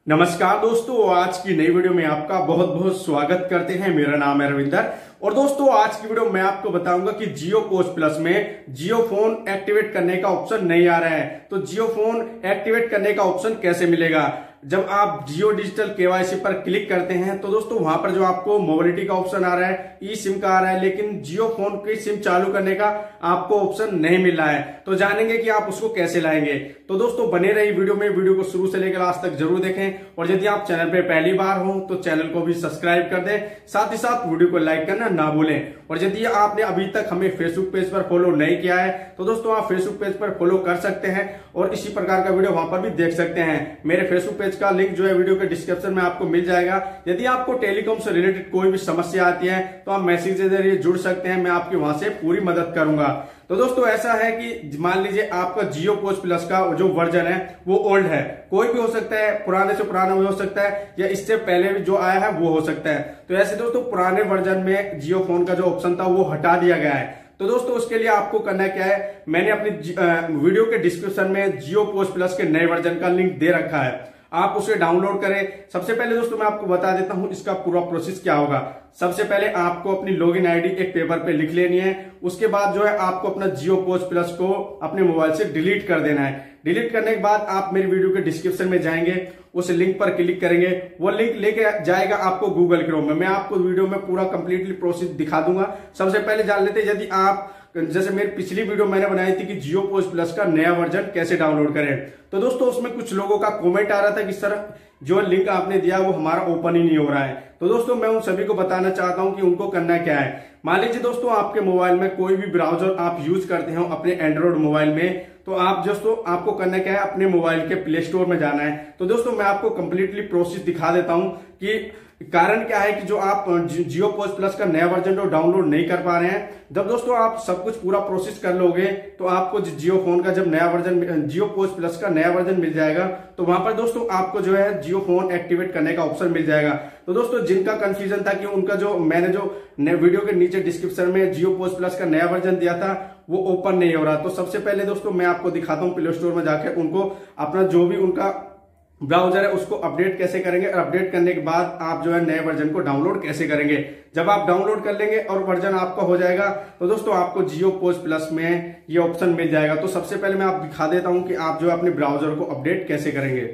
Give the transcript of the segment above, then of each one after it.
नमस्कार दोस्तों, आज की नई वीडियो में आपका बहुत बहुत स्वागत करते हैं। मेरा नाम है रविंदर और दोस्तों आज की वीडियो में आपको बताऊंगा कि जियो पोस्ट प्लस में जियो फोन एक्टिवेट करने का ऑप्शन नहीं आ रहा है। तो जियो फोन एक्टिवेट करने का ऑप्शन कैसे मिलेगा? जब आप जियो डिजिटल केवाईसी पर क्लिक करते हैं तो दोस्तों वहां पर जो आपको मोबिलिटी का ऑप्शन आ रहा है, ई सिम का आ रहा है, लेकिन जियो फोन की सिम चालू करने का आपको ऑप्शन नहीं मिल रहा है। तो जानेंगे कि आप उसको कैसे लाएंगे। तो दोस्तों बने रही वीडियो में, वीडियो को शुरू से लेकर लास्ट तक जरूर देखें और यदि आप चैनल पे पहली बार हो तो चैनल को भी सब्सक्राइब कर दें, साथ ही साथ वीडियो को लाइक करना ना भूलें। और यदि आपने अभी तक हमें फेसबुक पेज पर फॉलो नहीं किया है तो दोस्तों आप फेसबुक पेज पर फॉलो कर सकते हैं और इसी प्रकार का वीडियो वहां पर भी देख सकते हैं। मेरे फेसबुक पेज का लिंक जो है वीडियो के डिस्क्रिप्शन में आपको मिल जाएगा। यदि आपको टेलीकॉम से रिलेटेड कोई भी समस्या आती है तो आप मैसेज के जरिए जुड़ सकते हैं, मैं आपकी वहां से पूरी मदद करूंगा। तो दोस्तों ऐसा है कि मान लीजिए आपका जियो पोस्ट प्लस का जो वर्जन है वो ओल्ड है, कोई भी हो सकता है, पुराने से पुराना भी हो सकता है या इससे पहले भी जो आया है वो हो सकता है। तो ऐसे दोस्तों पुराने वर्जन में जियो फोन का जो ऑप्शन था वो हटा दिया गया है। तो दोस्तों उसके लिए आपको करना क्या है, मैंने अपनी वीडियो के डिस्क्रिप्शन में जियो पोस्ट प्लस के नए वर्जन का लिंक दे रखा है, आप उसे डाउनलोड करें। सबसे पहले दोस्तों मैं आपको बता देता हूं इसका पूरा प्रोसेस क्या होगा। सबसे पहले आपको अपनी लॉगिन आईडी एक पेपर पे लिख लेनी है। उसके बाद जो है आपको अपना जियो पोस्ट प्लस को अपने मोबाइल से डिलीट कर देना है। डिलीट करने के बाद आप मेरी वीडियो के डिस्क्रिप्शन में जाएंगे, उस लिंक पर क्लिक करेंगे, वो लिंक लेके जाएगा आपको गूगल क्रोम में। मैं आपको वीडियो में पूरा कंप्लीटली प्रोसेस दिखा दूंगा। सबसे पहले जान लेते हैं, यदि आप जैसे मेरी पिछली वीडियो मैंने बनाई थी कि जियो पोस्ट प्लस का नया वर्जन कैसे डाउनलोड करें, तो दोस्तों उसमें कुछ लोगों का कमेंट आ रहा था कि सर जो लिंक आपने दिया वो हमारा ओपन ही नहीं हो रहा है। तो दोस्तों मैं उन सभी को बताना चाहता हूं कि उनको करना क्या है। मान लीजिए दोस्तों आपके मोबाइल में कोई भी ब्राउजर आप यूज करते हो अपने एंड्रॉइड मोबाइल में, तो आप दोस्तों आपको करना क्या है, अपने मोबाइल के प्ले स्टोर में जाना है। तो दोस्तों मैं आपको कंप्लीटली प्रोसेस दिखा देता हूं कि कारण क्या है कि जो आप जियो पोस्ट प्लस का नया वर्जन जो डाउनलोड नहीं कर पा रहे हैं। जब दोस्तों आप सब कुछ पूरा प्रोसेस कर लोगे तो आपको जियो फोन का जब नया वर्जन, जियो पोस्ट प्लस का नया वर्जन मिल जाएगा, तो वहां पर दोस्तों आपको जो है जियो फोन एक्टिवेट करने का ऑप्शन मिल जाएगा। तो दोस्तों जिनका कंफ्यूजन था कि उनका जो मैंने जो वीडियो के नीचे डिस्क्रिप्शन में जियो पोस्ट प्लस का नया वर्जन दिया था वो ओपन नहीं हो रहा, तो सबसे पहले दोस्तों मैं आपको दिखाता हूं प्ले स्टोर में जाकर उनको अपना जो भी उनका ब्राउजर है उसको अपडेट कैसे करेंगे और अपडेट करने के बाद आप जो है नए वर्जन को डाउनलोड कैसे करेंगे। जब आप डाउनलोड कर लेंगे और वर्जन आपका हो जाएगा तो दोस्तों आपको जियो पोस्ट प्लस में ये ऑप्शन मिल जाएगा। तो सबसे पहले मैं आपको दिखा देता हूं कि आप जो है अपने ब्राउजर को अपडेट कैसे करेंगे।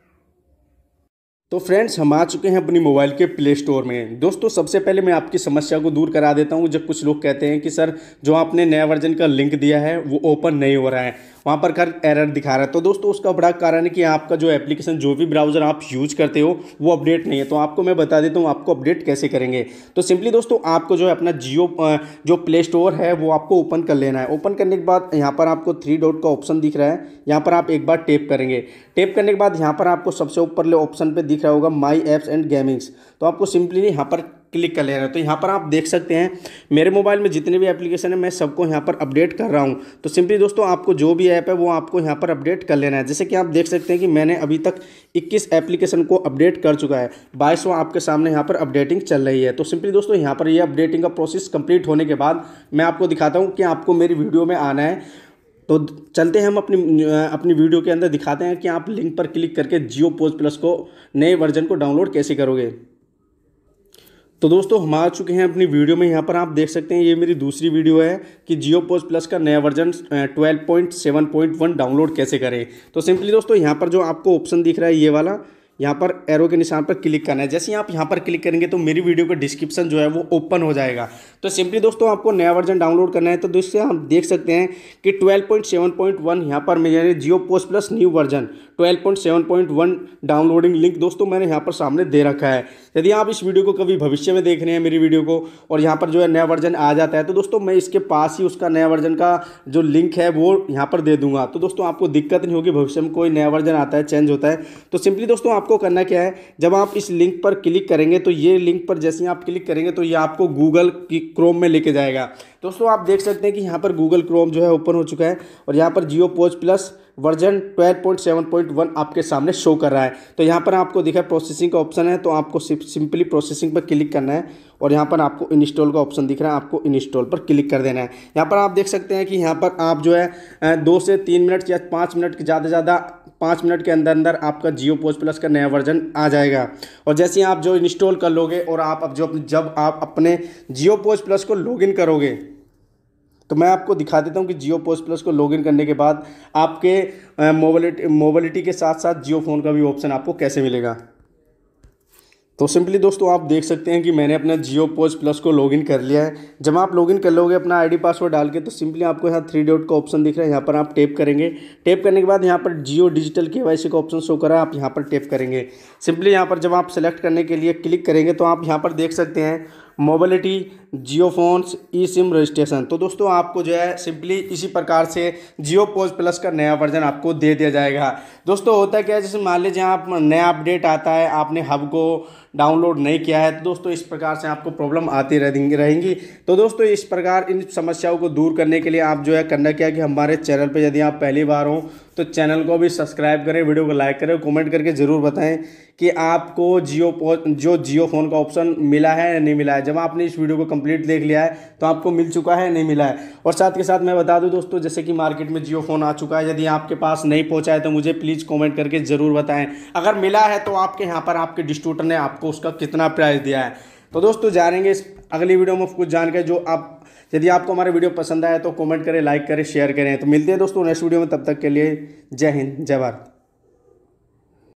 तो फ्रेंड्स हम आ चुके हैं अपनी मोबाइल के प्ले स्टोर में। दोस्तों सबसे पहले मैं आपकी समस्या को दूर करा देता हूं। जब कुछ लोग कहते हैं कि सर जो आपने नया वर्जन का लिंक दिया है वो ओपन नहीं हो रहा है, वहां पर कर एरर दिखा रहा है, तो दोस्तों उसका बड़ा कारण है कि आपका जो एप्लीकेशन जो भी ब्राउजर आप यूज करते हो वो अपडेट नहीं है। तो आपको मैं बता देता हूँ आपको अपडेट कैसे करेंगे। तो सिंपली दोस्तों आपको जो है अपना जियो जो प्ले स्टोर है वो आपको ओपन कर लेना है। ओपन करने के बाद यहाँ पर आपको 3 डॉट का ऑप्शन दिख रहा है, यहाँ पर आप एक बार टैप करेंगे। टैप करने के बाद यहाँ पर आपको सबसे ऊपर ऑप्शन पे दिख रहा होगा माई एप्स एंड गेमिंग्स, तो आपको सिंपली यहाँ पर क्लिक कर लेना है। तो यहाँ पर आप देख सकते हैं मेरे मोबाइल में जितने भी एप्लीकेशन है मैं सबको यहाँ पर अपडेट कर रहा हूँ। तो सिंपली दोस्तों आपको जो भी ऐप है वो आपको यहाँ पर अपडेट कर लेना है। जैसे कि आप देख सकते हैं कि मैंने अभी तक 21 एप्लीकेशन को अपडेट कर चुका है, 22वां आपके सामने यहाँ पर अपडेटिंग चल रही है। तो सिंपली दोस्तों यहाँ पर ये अपडेटिंग का प्रोसेस कंप्लीट होने के बाद मैं आपको दिखाता हूँ कि आपको मेरी वीडियो में आना है। तो चलते हैं हम अपनी वीडियो के अंदर, दिखाते हैं कि आप लिंक पर क्लिक करके जियो पोस्ट प्लस को नए वर्जन को डाउनलोड कैसे करोगे। तो दोस्तों हम आ चुके हैं अपनी वीडियो में। यहाँ पर आप देख सकते हैं ये मेरी दूसरी वीडियो है कि जियो पोस्ट प्लस का नया वर्जन 12.7.1 डाउनलोड कैसे करें। तो सिंपली दोस्तों यहाँ पर जो आपको ऑप्शन दिख रहा है ये वाला, यहाँ पर एरो के निशान पर क्लिक करना है। जैसे ही आप यहाँ पर क्लिक करेंगे तो मेरी वीडियो का डिस्क्रिप्शन जो है वो ओपन हो जाएगा। तो सिंपली दोस्तों आपको नया वर्जन डाउनलोड करना है। तो दोस्तों हम देख सकते हैं कि 12.7.1 यहाँ पर मेरे Jio post plus new version 12.7.1 downloading link दोस्तों मैंने यहाँ पर सामने दे रखा है। यदि आप इस वीडियो को कभी भविष्य में देख रहे हैं मेरी वीडियो को और यहाँ पर जो है नया वर्जन आ जाता है तो दोस्तों मैं इसके पास ही उसका नया वर्जन का जो लिंक है वो यहाँ पर दे दूंगा। तो दोस्तों आपको दिक्कत नहीं होगी, भविष्य में कोई नया वर्जन आता है, चेंज होता है। तो सिंपली दोस्तों आपको करना क्या है, जब आप इस लिंक पर क्लिक करेंगे तो ये लिंक पर जैसे ही आप क्लिक करेंगे तो ये आपको गूगल की क्रोम में लेके जाएगा। दोस्तों आप देख सकते हैं कि यहाँ पर गूगल क्रोम जो है ओपन हो चुका है और यहाँ पर जियो पोस्ट प्लस वर्जन 12.7.1 आपके सामने शो कर रहा है। तो यहाँ पर आपको दिखा प्रोसेसिंग का ऑप्शन है, तो आपको सिंपली प्रोसेसिंग पर क्लिक करना है और यहाँ पर आपको इंस्टॉल का ऑप्शन दिख रहा है, आपको इंस्टॉल पर क्लिक कर देना है। यहाँ पर आप देख सकते हैं कि यहाँ पर आप जो है 2 से 3 मिनट या 5 मिनट ज़्यादा से ज़्यादा 5 मिनट के अंदर अंदर आपका जियो पोस्ट प्लस का नया वर्जन आ जाएगा। और जैसे ही आप जो इंस्टॉल कर लोगे और आप अब जब आप अपने जियो पोस्ट प्लस को लॉगिन करोगे, तो मैं आपको दिखा देता हूं कि जियो पोस्ट प्लस को लॉगिन करने के बाद आपके मोबिलिटी के साथ साथ जियो फ़ोन का भी ऑप्शन आपको कैसे मिलेगा। तो सिंपली दोस्तों आप देख सकते हैं कि मैंने अपना जियो पोस्ट प्लस को लॉगिन कर लिया है। जब आप लॉगिन कर लोगे अपना आईडी पासवर्ड डाल के, तो सिंपली आपको यहाँ 3 डॉट का ऑप्शन दिख रहा है, यहाँ पर आप टैप करेंगे। टैप करने के बाद यहाँ पर जियो डिजिटल KYC का ऑप्शन शो करा है, आप यहाँ पर टैप करेंगे। सिंपली यहाँ पर जब आप सेलेक्ट करने के लिए क्लिक करेंगे तो आप यहाँ पर देख सकते हैं mobility, Jio phones, e sim registration. तो दोस्तों आपको जो है सिंपली इसी प्रकार से जियो पोस्ट प्लस का नया वर्जन आपको दे दिया जाएगा। दोस्तों होता क्या है, जैसे मान लीजिए आप नया अपडेट आता है, आपने हब को डाउनलोड नहीं किया है, तो दोस्तों इस प्रकार से आपको प्रॉब्लम आती रहेंगी। तो दोस्तों इस प्रकार इन समस्याओं को दूर करने के लिए आप जो है करना क्या है कि हमारे चैनल पे यदि आप पहली बार हो तो चैनल को भी सब्सक्राइब करें, वीडियो को लाइक करें, कमेंट करके ज़रूर बताएं कि आपको जियो फ़ोन का ऑप्शन मिला है या नहीं मिला है। जब आपने इस वीडियो को कंप्लीट देख लिया है तो आपको मिल चुका है नहीं मिला है। और साथ के साथ मैं बता दूं दोस्तों, जैसे कि मार्केट में जियो फ़ोन आ चुका है, यदि आपके पास नहीं पहुंचा है तो मुझे प्लीज़ कमेंट करके ज़रूर बताएं। अगर मिला है तो आपके यहाँ पर आपके डिस्ट्रीब्यूटर ने आपको उसका कितना प्राइस दिया है। तो दोस्तों जानेंगे इस अगली वीडियो में कुछ जानकारी जो आप, यदि आपको हमारे वीडियो पसंद आया तो कमेंट करें, लाइक करें, शेयर करें। तो मिलते हैं दोस्तों नेक्स्ट वीडियो में, तब तक के लिए जय हिंद, जय भारत।